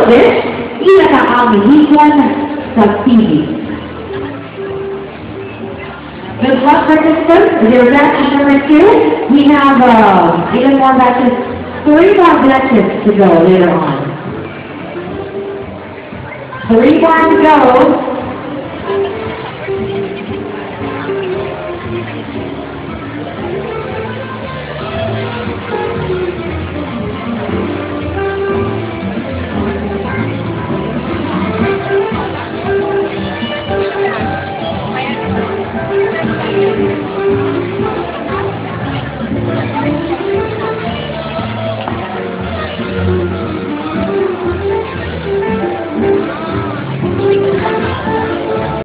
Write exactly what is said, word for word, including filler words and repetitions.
dish, ilan ang amihikwan sa T V. Good luck, participants. Your batch number two, we have uh, even more batches, three more batches to go later on. Three more to go.